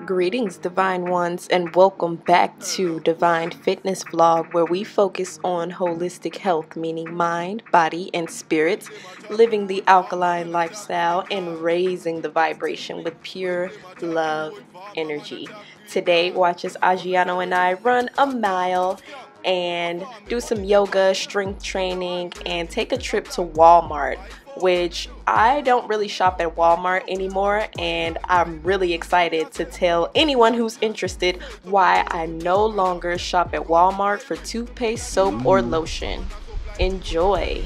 Greetings, Divine Ones, and welcome back to Divine Fitness Vlog, where we focus on holistic health, meaning mind, body, and spirit, living the alkaline lifestyle, and raising the vibration with pure love energy. Today, watch as Agiano and I run a mile and do some yoga, strength training, and take a trip to Walmart, which I don't really shop at Walmart anymore, and I'm really excited to tell anyone who's interested why I no longer shop at Walmart for toothpaste, soap, or lotion. Enjoy.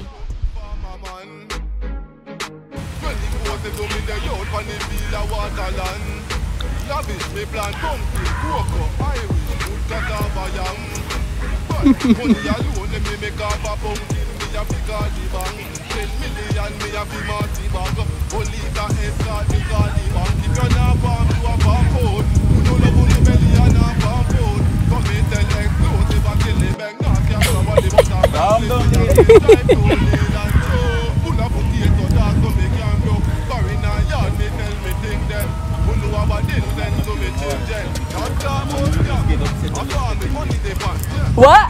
What?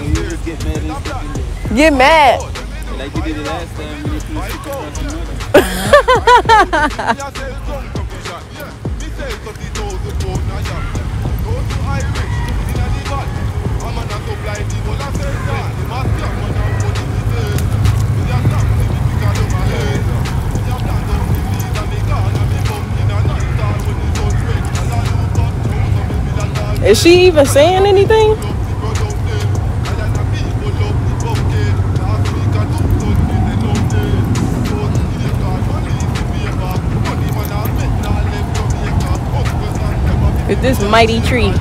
Get mad. Like you did it last time when you flew Is she even saying anything? With this mighty tree.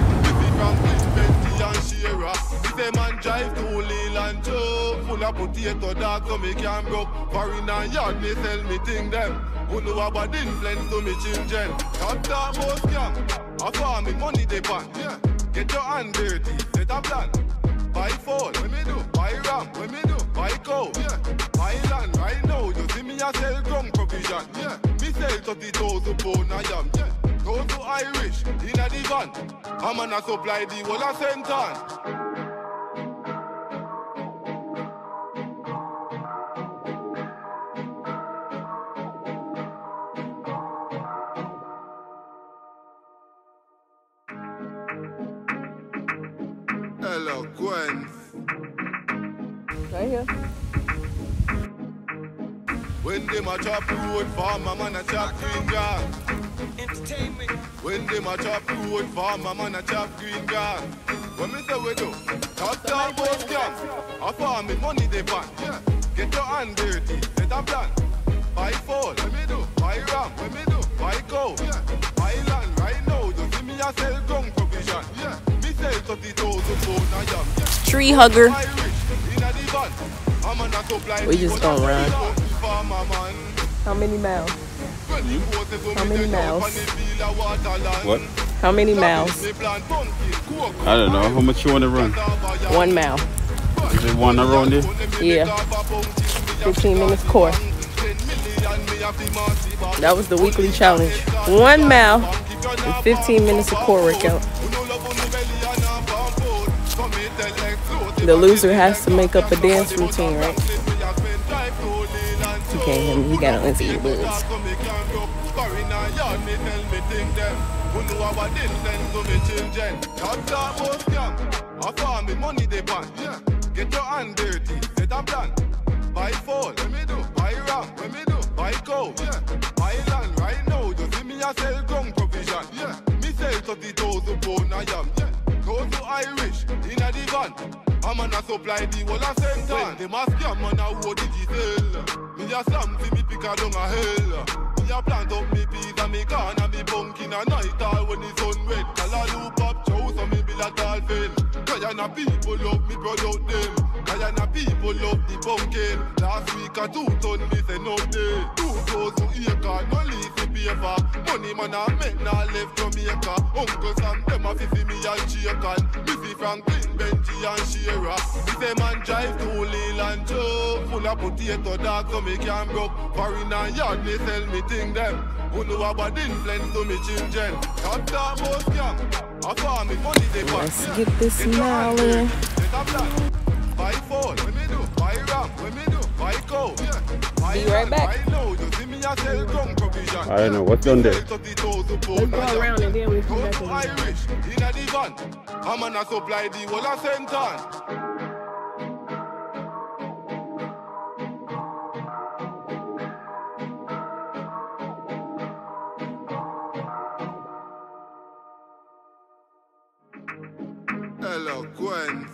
Get your hand dirty, set a plan. Buy phone, when me do. Buy ram, when me do. Buy cow, yeah. Buy land right now. You see me a sell ground provision, yeah. Me sell 30,000 pound a yam, yeah. Go to Irish, in a the van. I'm gonna supply the whole of St. Ann. Eloquence. Right here. When they a chop road farmer, man a chop green grass. Entertainment. When they a chop road farmer, man a chop green grass. When me say we do, top down both scam. A farming money they ban. Yeah. Get your hand dirty, set a plan. Buy phone, when me do. Buy ram, when me do. Buy cow, yeah. Buy land right now. You see me a sell ground provision, yeah. Me sell 30,000 pound a yam, yeah. Tree hugger. We just gonna run. How many miles? How many miles? What? How many miles? I don't know. How much you want to run? 1 mile. Is it one around there? Yeah. 15 minutes course. That was the weekly challenge. 1 mile and 15 minutes of core workout. The loser has to make up a dance routine, right? You can't hear me. You gotta listen to your words. Get your hand dirty, set a plan. Buy phone, when me do. Buy ram, when me do. Buy cow, yeah. Buy land right now. You see me a sell ground provision, yeah. Me sell 30,000 pound a yam, yeah. Go to Irish, in a the van. I'm gonna supply the whole of St. Ann. They must scam man a who did you sell. Me a slam see me pick a down a hell. Me a plant up me peas and me corn and me pumpkin a night all when the sun red. Call a loop up chow so me build a tall field. Guyana people love me product them. Guyana people love the pumpkin. Last week a 2 ton me say no day. 2,000 acre, no leafy paper. Money man a make now left Jamaica. Uncle Sam them a fi me and Shakan. Missy Franklin, Benji and Shera. Me say man drive to Leland Joe. Full of potato dog so me can broke. Foreign and yard me sell me thing them. Who know about influence to me children. Top that most scam. I farm me money they pass. Let's get this smiling. Buy phone, when me do, buy ram, when me do, buy cow. Be right back. I know, you see me a sell gun provision. I don't know what's done there. Let's go around and then we come back to in. Irish, in a divan. I'm gonna supply the whole of Senton. Eloquence.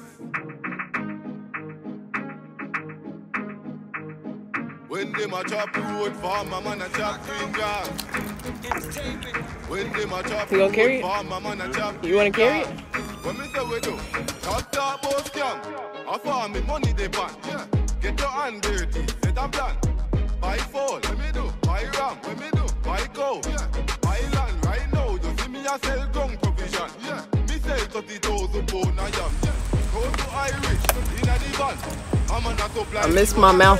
When they match up road farm, I'm on a chop green grass. When they match up You gonna carry it? farm, I'm on a chop You wanna carry it? When me say we do, top boss scam. I farm me money they ban. Yeah. Get your hand dirty, set a plan. Buy phone, when me do, buy ram, when me do, buy cow. Yeah. Buy land right now, you see me a sell gun provision. Yeah. Me sell 30,000 pound a yam. Yeah. Go to Irish, in a divan. I'm on a supply. I miss my mouth.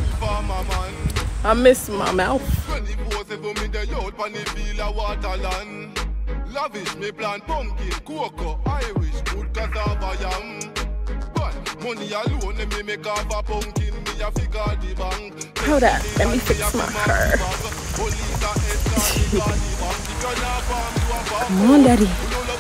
I miss my mouth. 24/7 me the youth on the field of waterland. Lavish me plant pumpkin, cocoa, Irish, good cassava yam. But money alone me make off a pumpkin, me a figure the bank. Hold up, let me fix my hair. Come on, daddy.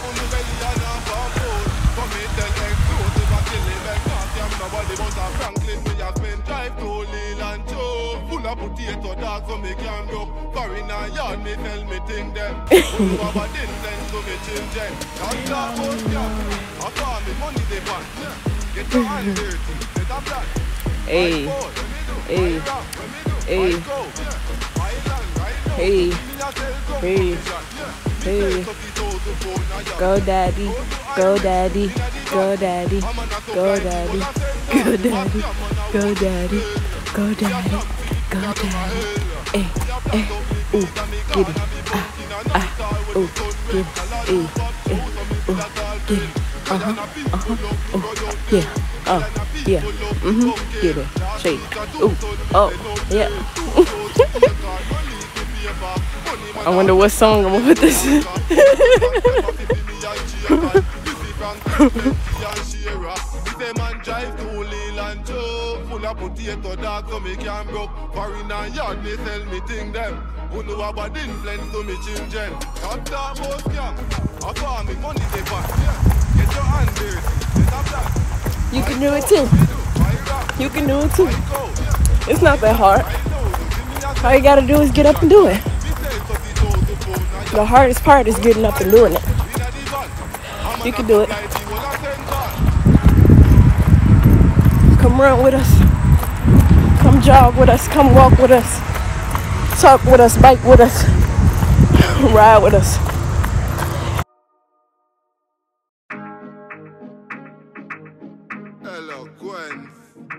Franklin, me a spend drive to Leland Joe. Full of potato dog so me can go. Foreign and yard me tell me thing them. Who have a influence to me children. That's that most scam. I farm me money they want. Get your hand dirty, set a plan. Hey, hey, hey, hey, hey, hey. Go daddy, go daddy, go daddy, go daddy, go daddy, go daddy, go daddy, go daddy. Hey, hey, ooh, get it, ooh, get it, hey, hey, ooh, get it, yeah, get it, shake, ooh, oh, yeah. I wonder what song I'm gonna put this in. Full of potato dog so me can broke. Foreign and yard me sell me thing them. Who know about influence to me children. Top that most scam. I farm me money they back. Get your hand dirty. Set a plan. You can do it too. You can do it too. It's not that hard. All you gotta do is get up and do it. The hardest part is getting up and doing it. You can do it. Come run with us. Come jog with us. Come walk with us. Talk with us. Bike with us. Ride with us. Eloquence.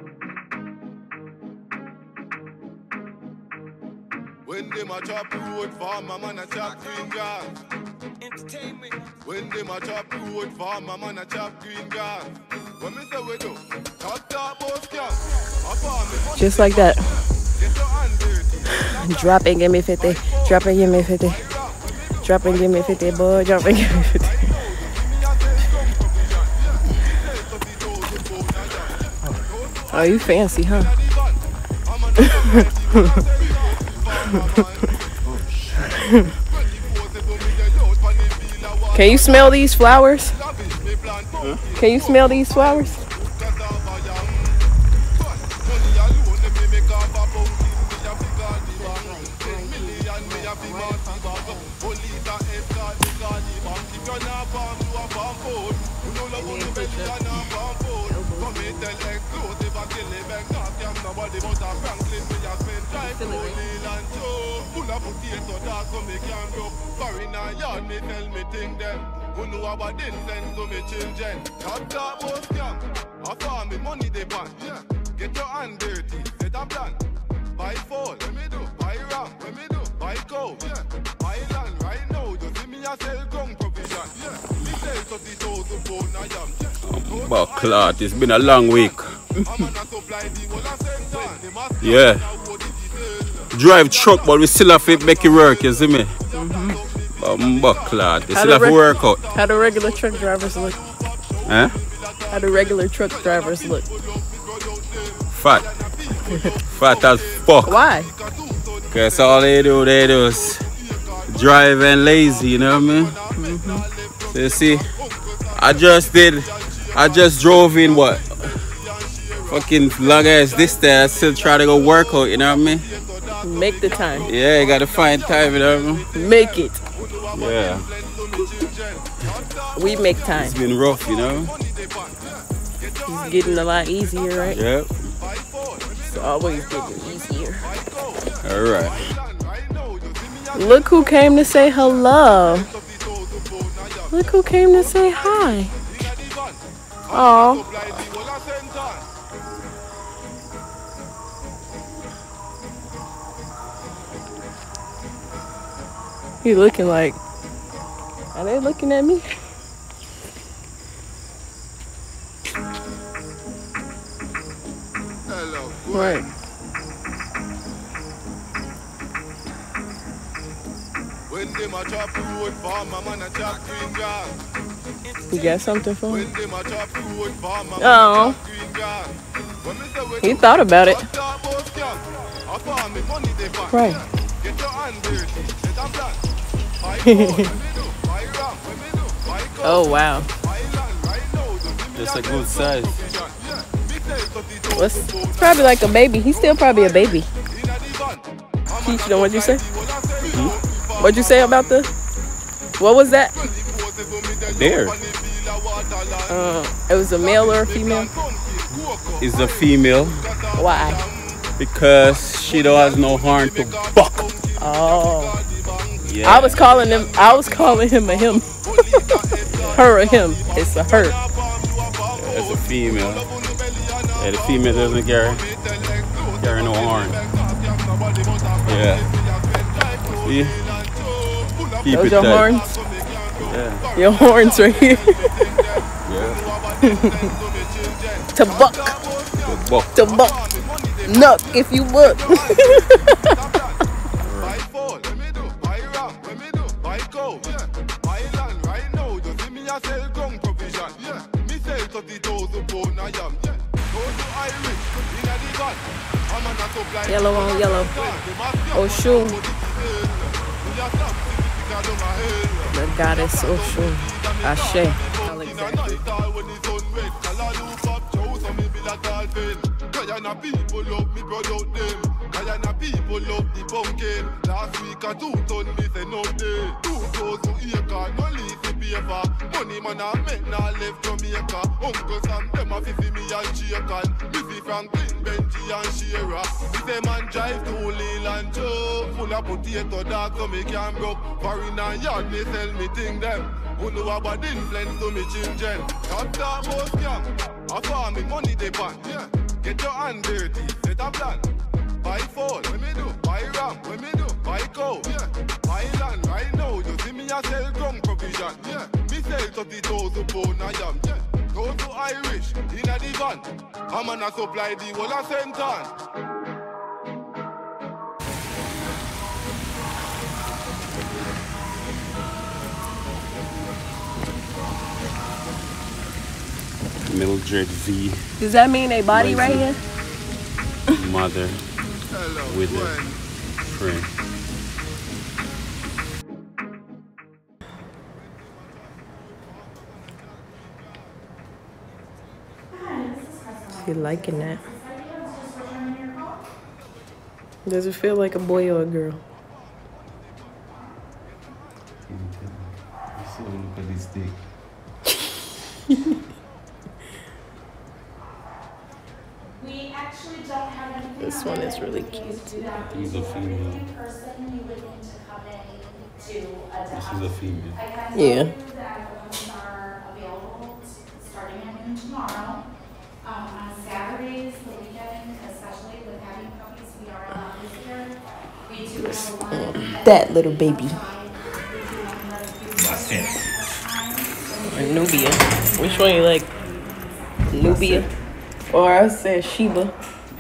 When they match up road farm, I'm on a chop green grass. Entertainment. When they match up road farm, I'm on a chop green grass. When me say we do, top boss scam. I farm me money. Just like that. Get your hand dirty. Drop and give me 50. Drop and give me 50. Drop and give me 50, boy. Drop and give me 50. Oh, you fancy, huh? Can you smell these flowers? Can you smell these flowers? Who know about this send to me children? Top top boss scam. I farm me money they ban. Yeah. Get your hand dirty, set a plan. Buy fall, let me do. Buy ram, let me do. Buy cow, yeah. Buy land right now. You see me a sell ground provision. Yeah. Me sell 30,000 pound a yam. Yeah. But clot, it's been a long week. Yeah. Drive truck, but we still have to make it work, you see me? But clot, they still have to work out. How do regular truck drivers look? Huh? How do regular truck drivers look? Fat. Fat as fuck. Why? Because all they do is drive and lazy, you know what I mean? So you see, I just drove in what? Fucking long as this day, I still try to go work out, you know what I mean? Make the time. Yeah, you gotta find time, you know what I mean? Make it. Yeah. We make time. It's been rough, you know? It's getting a lot easier, right? Yep. It's always getting easier. Alright. Look who came to say hello. Look who came to say hi. Oh. He looking like, are they looking at me? Hello. Right. When they ma chop food farm, a man a chop green grass. You got something for him? When they ma chop food farm, a man a Oh. chop green grass. When me say we He thought about it. talk about scam, I farm me money they ban. Right. Get your hand dirty, set a plan. Buy gold, when me do. Buy ram, when me do. Buy gold. Oh, wow. Buy land right now, you see me That's a a good sell size. provision. Yeah. Me sell 30,000 It's probably like a baby. He's still probably a baby. inna the van. Keith, you know what you say? What'd you say about the? What was that? There. It was a male or a female? Is a female Why? because she don't has no horn to buck. Oh. Yeah. I was calling him a him. Her or him. It's a her. It's a female. Yeah, the female doesn't carry no horn. Yeah. See? Keep Those it your tight. horns? Yeah. Your horns right here. Yeah. To buck. The buck. To buck. Nuck if you buck. Buy fall, let me do. Buy ram, let me do. Buy cow, yeah. Buy land right now, you see me a sell ground provision, yeah. Me sell 30,000 pound a yam, yeah. Go to Irish, inna the van. I'm on a supply. Yellow on yellow. Oshun. The goddess Oshun. Ashe. Guyana people love me product them. Guyana people love the pumpkin. Last week a 2 ton me say no day. 2,000 acre, no lease the paper. Money man a make now left Jamaica. Uncle Sam them a fi me and shaken. Missy Franklin, Benji and Shera. Me say man drive to Leland Joe. Full of potato dog so me can broke. Foreign and yard me sell me thing them. Who know about influence to me children. Top top boss scam. I farm me money they ban. Yeah. Get your hand dirty, set a plan. Buy fall, when me do. Buy ram, when me do. Buy cow, yeah. Buy land right now, you see me a sell ground provision, yeah. Me sell 30,000 pound a yam, yeah. Go to Irish, inna the van. I'm on a supply the whole of Senton. Mildred V. Does that mean they body right here? Mother Hello, with a friend. friend. You liking that? Does it feel like a boy or a girl? So look at this dick. We actually don't have anything. This one is really cute. He's a female. In person, you would need to come in to a This is a female. Yeah. that little baby. Bastet. Or Nubia. Which one you like? Nubia? Or I said Sheba.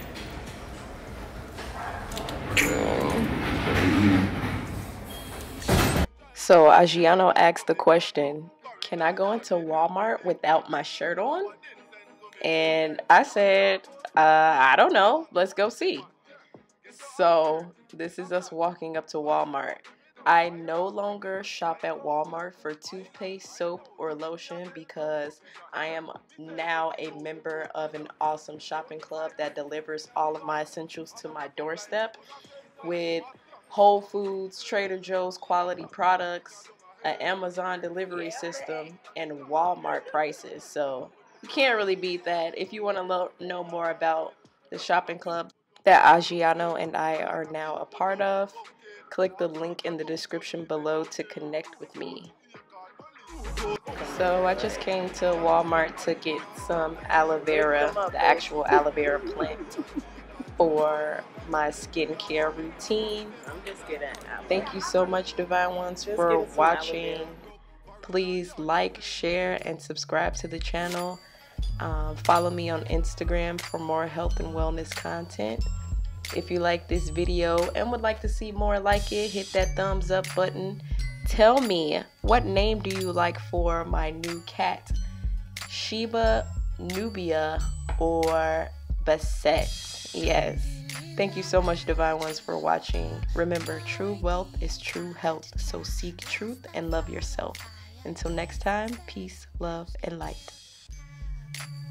So Agiano asked the question, can I go into Walmart without my shirt on? And I said, I don't know. Let's go see. So this is us walking up to Walmart. I no longer shop at Walmart for toothpaste, soap, or lotion because I am now a member of an awesome shopping club that delivers all of my essentials to my doorstep with Whole Foods, Trader Joe's quality products, an Amazon delivery system, and Walmart prices. So you can't really beat that. If you want to know more about the shopping club that Agiano and I are now a part of, click the link in the description below to connect with me. So I just came to Walmart to get some aloe vera, the actual aloe vera plant, for my skincare routine. Thank you so much, Divine Ones, for watching. Please like, share, and subscribe to the channel. Follow me on Instagram for more health and wellness content. If you like this video and would like to see more like it, hit that thumbs up button. Tell me, what name do you like for my new cat? Sheba, Nubia, or Bastet? Yes. Thank you so much, Divine Ones, for watching. Remember, true wealth is true health, so seek truth and love yourself. Until next time, peace, love, and light.